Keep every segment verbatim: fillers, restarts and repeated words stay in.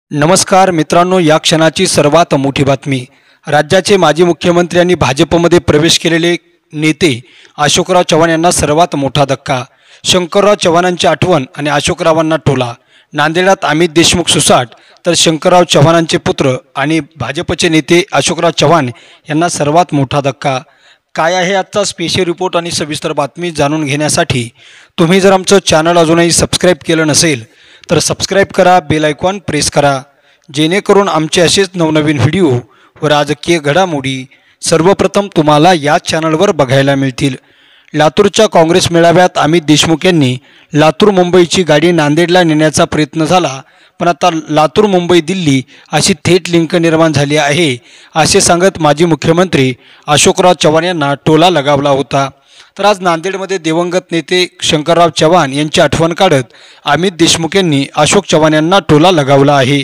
नमस्कार मित्रांनो, या क्षणाची सर्वात मोठी बातमी। राज्याचे माजी मुख्यमंत्री आणि भाजपमध्ये प्रवेश केलेले नेते अशोकराव चव्हाण यांना सर्वात मोठा धक्का। शंकरराव चव्हाणांची आठवण आणि अशोकरावांना टोला। नांदेडात अमित देशमुख सुसाट, तर शंकरराव चव्हाणांचे पुत्र आणि भाजपचे नेते अशोकराव चव्हाण यांना सर्वात मोठा धक्का। काय आहे आजचा स्पेशल रिपोर्ट आणि सविस्तर बातमी जाणून घेण्यासाठी तुम्ही जर आमचं चॅनल अजूनही सबस्क्राइब केलं नसेल तर सबस्क्राइब करा, बेल आयकॉन प्रेस करा, जेणेकरून आमचे असेच नवनवीन व्हिडिओ व राजकीय घडामोडी सर्वप्रथम तुम्हाला या चॅनलवर बघायला मिळतील। लातूरच्या काँग्रेस मेळाव्यात अमित देशमुख यांनी लातूर मुंबईची गाडी नांदेडला नेण्याचा प्रयत्न झाला, पण आता लातूर मुंबई दिल्ली अशी थेट लिंक निर्माण झाली आहे असे सांगत माजी मुख्यमंत्री अशोकराव चव्हाण यांना टोला लगावला होता। तर आज नांदेडमध्ये दिवंगत नेते शंकरराव चव्हाण यांची आठवण काढत अमित देशमुख यांनी अशोक चव्हाण यांना टोला लगावला आहे।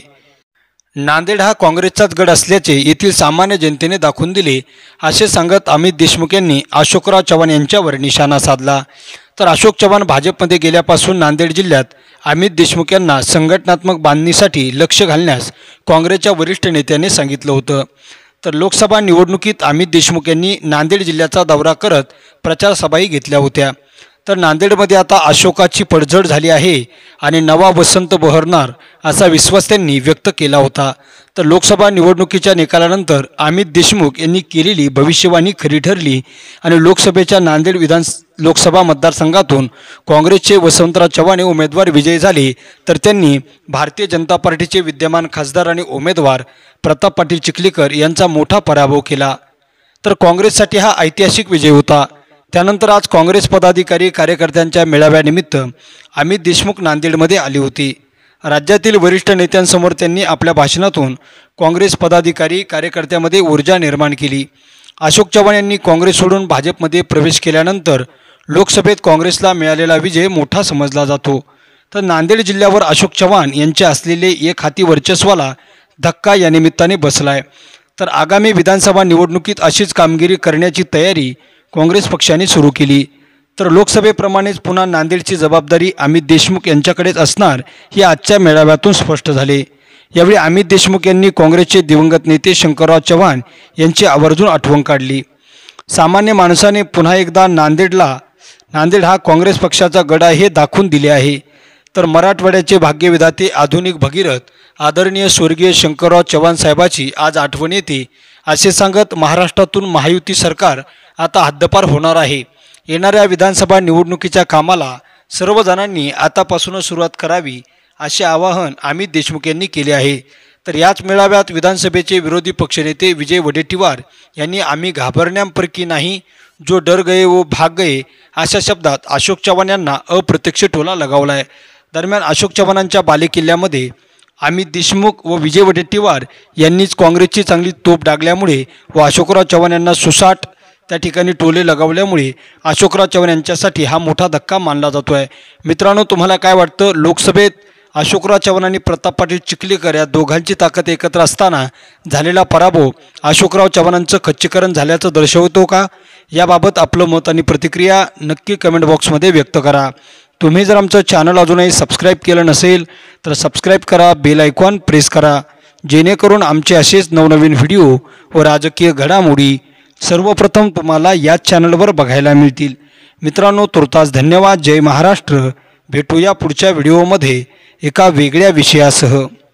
नांदेड हा काँग्रेसचाच गड असल्याचे येथील सामान्य जनतेने दाखवून दिले असे सांगत अमित देशमुख यांनी अशोकराव चव्हाण यांच्यावर निशाणा साधला। तर अशोक चव्हाण भाजपमध्ये गेल्यापासून नांदेड जिल्ह्यात अमित देशमुख यांना संघटनात्मक बांधणीसाठी लक्ष घालण्यास काँग्रेसच्या वरिष्ठ नेत्यांनी सांगितलं होतं। तर लोकसभा निवडणुकीत अमित देशमुख यांनी नांदेड जिल्ह्याचा दौरा करत प्रचार सभाही घेतल्या होत्या। तर नांदेडमध्ये आता अशोकाची पडझड झाली आहे आणि नवा वसंत बहरणार असा विश्वास त्यांनी व्यक्त केला होता। तर लोकसभा निवडणुकीच्या निकालानंतर अमित देशमुख यांनी केलेली भविष्यवाणी खरी ठरली आणि लोकसभेच्या नांदेड विधान लोकसभा मतदारसंघातून काँग्रेसचे वसंतराव चव्हाण उमेदवार विजयी झाले। तर त्यांनी भारतीय जनता पार्टीचे विद्यमान खासदार आणि उमेदवार प्रताप पाटील चिखलीकर यांचा मोठा पराभव केला। तर काँग्रेससाठी हा ऐतिहासिक विजय होता। त्यानंतर आज काँग्रेस पदाधिकारी कार्यकर्त्यांच्या मेळाव्यानिमित्त अमित देशमुख नांदेडमध्ये आले होते। राज्यातील वरिष्ठ नेत्यांसमोर त्यांनी आपल्या भाषणातून काँग्रेस पदाधिकारी कार्यकर्त्यांमध्ये ऊर्जा निर्माण केली। अशोक चव्हाण यांनी काँग्रेस सोडून भाजपमध्ये प्रवेश केल्यानंतर लोकसभेत काँग्रेसला मिळालेला विजय मोठा समजला जातो। तर नांदेड जिल्ह्यावर अशोक चव्हाण यांचे असलेले एक हाती वर्चस्वाला धक्का या निमित्ताने बसलाय। तर आगामी विधानसभा निवडणुकीत अशीच कामगिरी करण्याची तयारी काँग्रेस पक्षाने सुरू केली। तर लोकसभेप्रमाणेच पुन्हा नांदेडची जबाबदारी अमित देशमुख यांच्याकडेच असणार हे आजच्या मेळाव्यातून स्पष्ट झाले। यावेळी अमित देशमुख यांनी काँग्रेसचे दिवंगत नेते शंकरराव चव्हाण यांची आवर्जून आठवण काढली। सामान्य माणसाने पुन्हा एकदा नांदेडला नांदेड हा काँग्रेस पक्षाचा गड आहे हे दाखवून दिले आहे। तर मराठवाड्याचे भाग्यविधाते आधुनिक भगीरथ आदरणीय स्वर्गीय शंकरराव चव्हाण साहेबाची आज आठवण येते असे सांगत महाराष्ट्रातून महायुती सरकार आता हद्दपार होणार आहे। येणाऱ्या विधानसभा निवडणुकीच्या कामाला सर्वजणांनी आतापासूनच सुरुवात करावी असे आवाहन अमित देशमुख यांनी केले आहे। तर याच मेळाव्यात विधानसभेचे विरोधी पक्षनेते विजय वडेट्टीवार यांनी आम्ही घाबरण्यापैकी नाही, जो डर गए वो भाग गए अशा शब्दात अशोक चव्हाण यांना अप्रत्यक्ष टोला लगावला आहे। दरम्यान अशोक चव्हाणांच्या बालेकिल्ल्यामध्ये अमित देशमुख व विजय वडेट्टीवार यांनीच काँग्रेसची चांगली तोप डागल्यामुळे व अशोकराव चव्हाण यांना सुसाट त्या ठिकाणी टोले लगावल्यामुळे अशोकराव चव्हाण यांच्यासाठी हा मोठा धक्का मानला जातो आहे। मित्रांनो, तुम्हाला काय वाटतं? लोकसभेत अशोकराव चव्हाण आणि प्रताप पाटील चिखलीकर या दोघांची ताकद एकत्र असताना झालेला पराभव अशोकराव चव्हाणांचं खच्चीकरण झाल्याचं दर्शवतो का? याबाबत आपलं मत आणि प्रतिक्रिया नक्की कमेंट बॉक्समध्ये व्यक्त करा। तुम्ही जर आमचं चॅनल अजूनही सबस्क्राइब केलं नसेल तर सबस्क्राइब करा, बेल आयकॉन प्रेस करा, जेणेकरून आमचे असेच नवनवीन व्हिडिओ व राजकीय घडामोडी सर्वप्रथम तुम्हाला या चॅनलवर बघायला मिळतील। मित्रांनो, तुर्तास धन्यवाद। जय महाराष्ट्र। भेटूया पुढच्या व्हिडिओमध्ये एका वेगळ्या विषयासह।